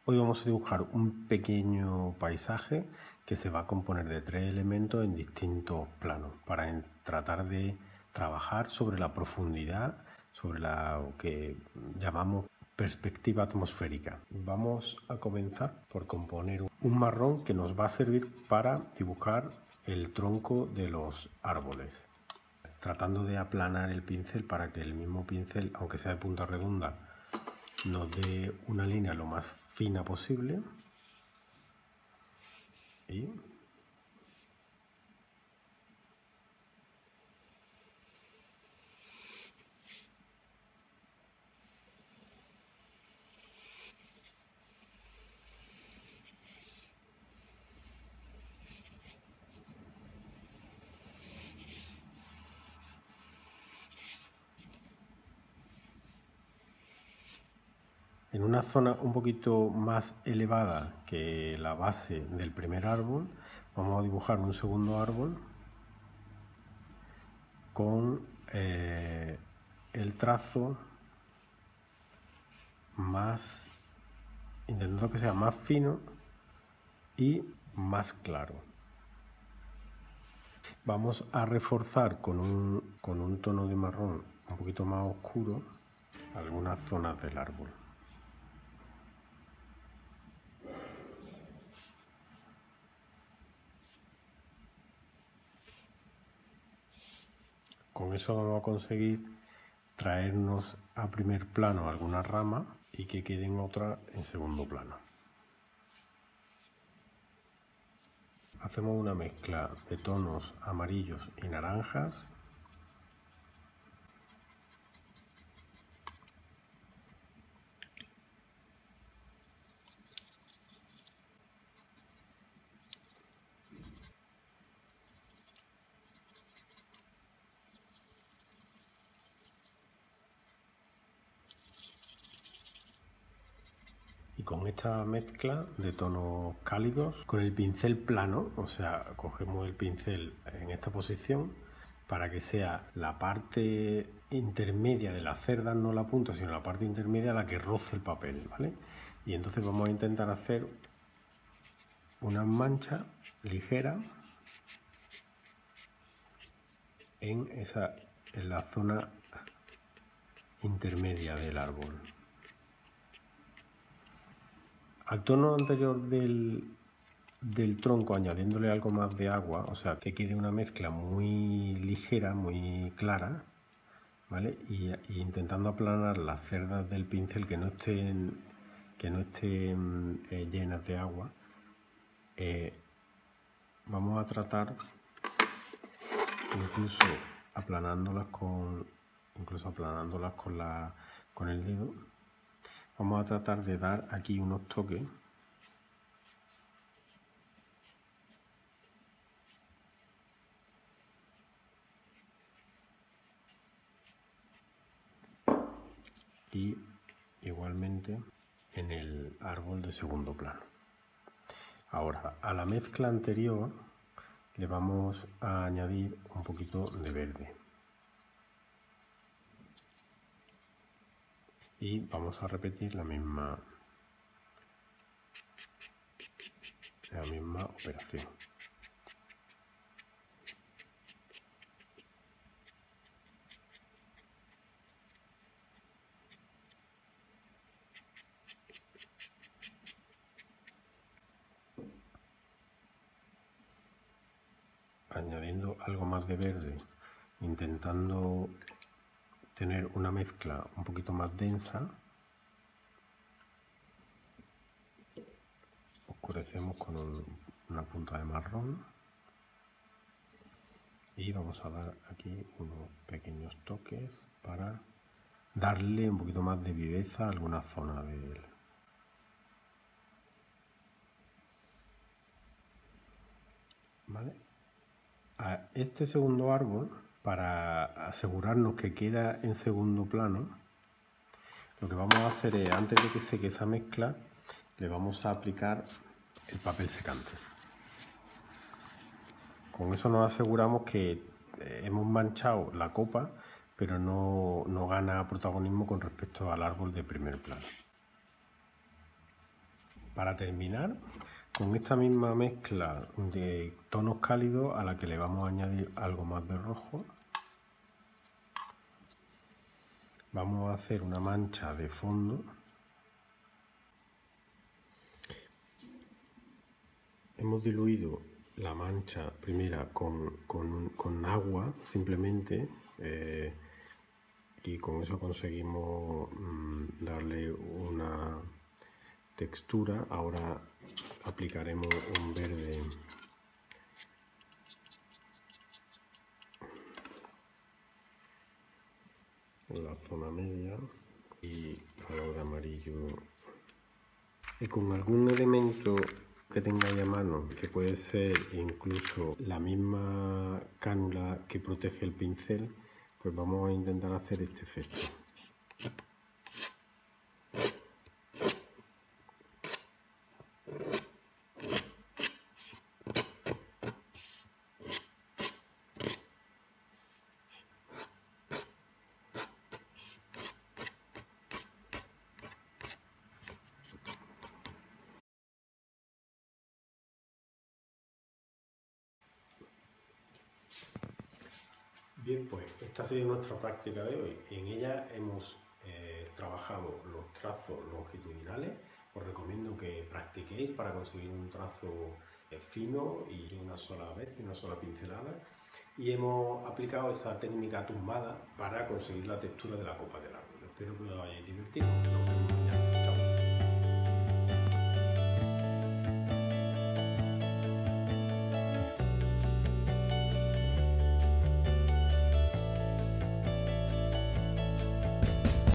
Hoy vamos a dibujar un pequeño paisaje que se va a componer de 3 elementos en distintos planos para tratar de trabajar sobre la profundidad, sobre lo que llamamos perspectiva atmosférica. Vamos a comenzar por componer un marrón que nos va a servir para dibujar el tronco de los árboles, tratando de aplanar el pincel para que el mismo pincel, aunque sea de punta redonda, nos dé una línea lo más fina posible. Y en una zona un poquito más elevada que la base del primer árbol, vamos a dibujar un segundo árbol con el trazo más, intentando que sea más fino y más claro. Vamos a reforzar con un tono de marrón un poquito más oscuro algunas zonas del árbol. Con eso vamos a conseguir traernos a primer plano alguna rama y que queden otras en segundo plano. Hacemos una mezcla de tonos amarillos y naranjas. Y con esta mezcla de tonos cálidos, con el pincel plano, o sea, cogemos el pincel en esta posición para que sea la parte intermedia de las cerdas, no la punta, sino la parte intermedia la que roce el papel, ¿vale? Y entonces vamos a intentar hacer unas manchas ligeras en la zona intermedia del árbol. Al tono anterior del tronco, añadiéndole algo más de agua, o sea, que quede una mezcla muy ligera, muy clara, ¿vale? Y intentando aplanar las cerdas del pincel que no estén llenas de agua. Vamos a tratar, incluso aplanándolas con el dedo, vamos a tratar de dar aquí unos toques y igualmente en el árbol de segundo plano. Ahora, a la mezcla anterior le vamos a añadir un poquito de verde. Y vamos a repetir la misma operación. Añadiendo algo más de verde, intentando tener una mezcla un poquito más densa. Oscurecemos con una punta de marrón y vamos a dar aquí unos pequeños toques para darle un poquito más de viveza a alguna zona de él. ¿Vale? A este segundo árbol, para asegurarnos que queda en segundo plano, lo que vamos a hacer es, antes de que seque esa mezcla, le vamos a aplicar el papel secante. Con eso nos aseguramos que hemos manchado la copa, pero no gana protagonismo con respecto al árbol de primer plano. Para terminar, con esta misma mezcla de tonos cálidos a la que le vamos a añadir algo más de rojo, vamos a hacer una mancha de fondo. Hemos diluido la mancha primera con agua simplemente y con eso conseguimos darle una textura. Ahora aplicaremos un verde en la zona media y algo de amarillo, y con algún elemento que tengáis a mano, que puede ser incluso la misma cánula que protege el pincel, pues vamos a intentar hacer este efecto. Bien, pues esta ha sido nuestra práctica de hoy. En ella hemos trabajado los trazos longitudinales. Os recomiendo que practiquéis para conseguir un trazo fino y de una sola vez, de una sola pincelada. Y hemos aplicado esa técnica tumbada para conseguir la textura de la copa del árbol. Espero que os hayáis divertido.